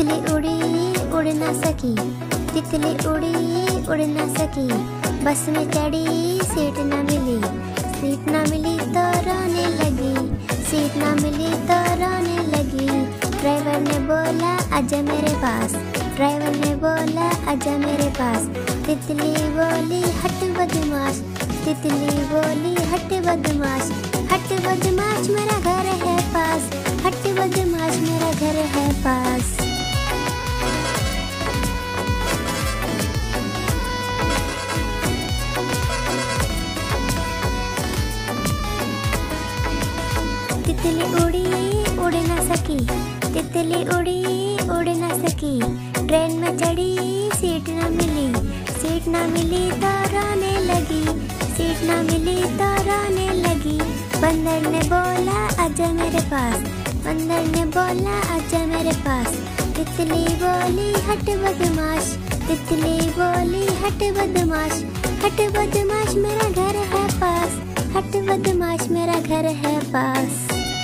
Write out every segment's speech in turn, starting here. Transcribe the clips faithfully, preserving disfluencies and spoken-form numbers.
तितली उड़ी उड़ ना सकी, तितली उड़ी उड़ ना सकी। बस में चढ़ी सीट ना मिली, सीट ना मिली तो रोने लगी, सीट ना मिली तो रोने लगी। ड्राइवर ने बोला आजा मेरे पास, ड्राइवर ने बोला आजा मेरे पास। तितली बोली हट बदमाश, तितली बोली हट बदमाश, हट बदमाश मेरा घर है पास, हट बदमाश मेरा घर है पास। तितली उड़ी उड़ ना सकी, तितली उड़ी उड़ ना सकी। ट्रेन में चढ़ी सीट ना मिली, सीट ना मिली तो रोने लगी, सीट ना मिली तो रोने लगी। बंदर ने बोला आजा मेरे पास, बंदर ने बोला आजा मेरे पास। तितली बोली हट बदमाश, तितली बोली हट बदमाश, हट बदमाश मेरा घर है पास, हट बदमाश मेरा घर है पास।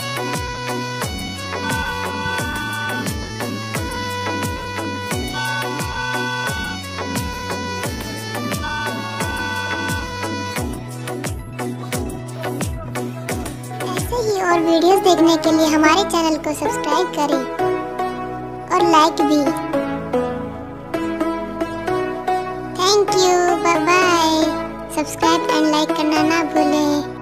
और वीडियोस देखने के लिए हमारे चैनल को सब्सक्राइब करें और लाइक भी। Thank you, bye bye. Subscribe and like करना ना भूलें।